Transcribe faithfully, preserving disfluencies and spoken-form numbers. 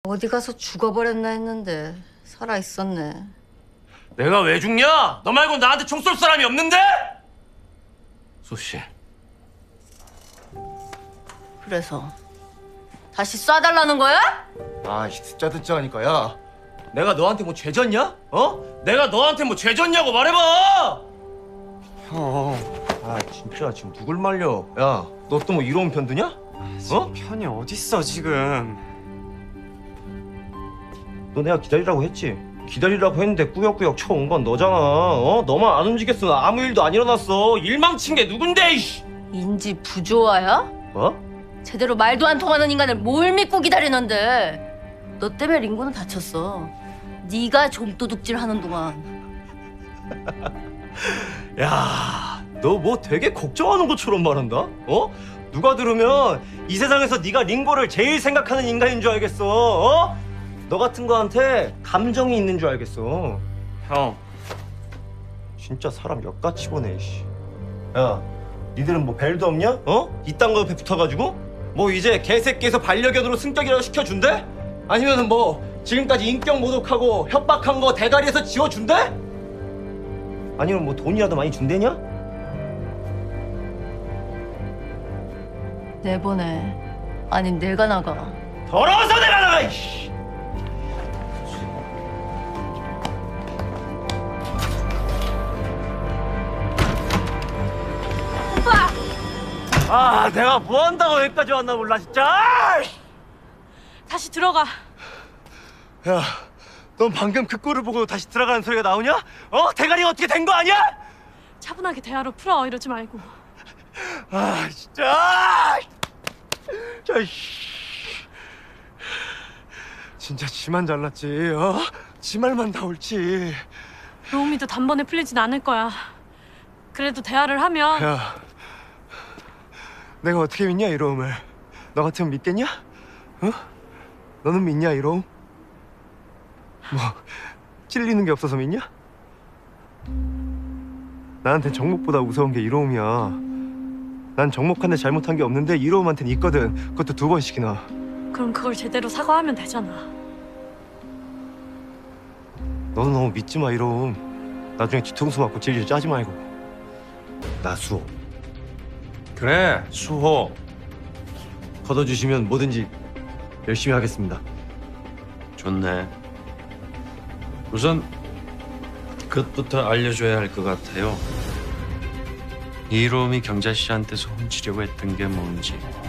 어디 가서 죽어버렸나 했는데 살아있었네. 내가 왜 죽냐? 너 말고 나한테 총 쏠 사람이 없는데? 소씨. 그래서 다시 쏴달라는 거야? 아이 듣자 듣자 하니까 야 내가 너한테 뭐 죄졌냐? 어? 내가 너한테 뭐 죄졌냐고 말해봐! 형, 아 진짜 지금 누굴 말려? 야, 너 또 뭐 이로운 편 드냐? 어? 편이 어딨어 지금. 너 내가 기다리라고 했지? 기다리라고 했는데 꾸역꾸역 쳐온 건 너잖아. 어? 너만 안 움직였으면 아무 일도 안 일어났어. 일망친 게 누군데? 이씨. 인지 부조화야? 어? 제대로 말도 안 통하는 인간을 뭘 믿고 기다리는데. 너 때문에 링고는 다쳤어. 네가 좀도둑질하는 동안. 야, 너 뭐 되게 걱정하는 것처럼 말한다? 어? 누가 들으면 이 세상에서 네가 링고를 제일 생각하는 인간인 줄 알겠어. 어? 너 같은 거한테 감정이 있는 줄 알겠어. 형, 진짜 사람 역같이 보네. 씨. 야, 니들은 뭐 벨도 없냐? 어? 이딴 거 옆에 붙어가지고? 뭐 이제 개새끼에서 반려견으로 승격이라도 시켜준대? 아니면은 뭐 지금까지 인격 모독하고 협박한 거 대가리에서 지워준대? 아니면 뭐 돈이라도 많이 준대냐? 내보내. 아니 내가 나가. 더러워서 내가 나가! 이씨. 오빠! 아, 내가 뭐 한다고 여기까지 왔나 몰라, 진짜! 다시 들어가. 야, 넌 방금 그 꼴을 보고 다시 들어가는 소리가 나오냐? 어? 대가리가 어떻게 된 거 아니야? 차분하게 대화로 풀어. 이러지 말고. 아, 진짜! 자, 씨. 진짜 지만 잘났지, 어? 지 말만 나올지. 로우미도 단번에 풀리진 않을 거야. 그래도 대화를 하면. 야, 내가 어떻게 믿냐, 이로움을? 너 같으면 믿겠냐? 어? 너는 믿냐, 이로움? 뭐, 찔리는 게 없어서 믿냐? 나한텐 정목보다 무서운 게 이로움이야. 난 정목한테 잘못한 게 없는데 이로움한테는 있거든. 그것도 두 번씩이나. 그럼 그걸 제대로 사과하면 되잖아. 너도 너무 믿지 마, 이로움. 나중에 뒤통수 맞고 질질 짜지 말고. 나 수호. 그래, 수호. 걷어주시면 뭐든지 열심히 하겠습니다. 좋네. 우선 그것부터 알려줘야 할 것 같아요. 이로움이 경자 씨한테서 훔치려고 했던 게 뭔지.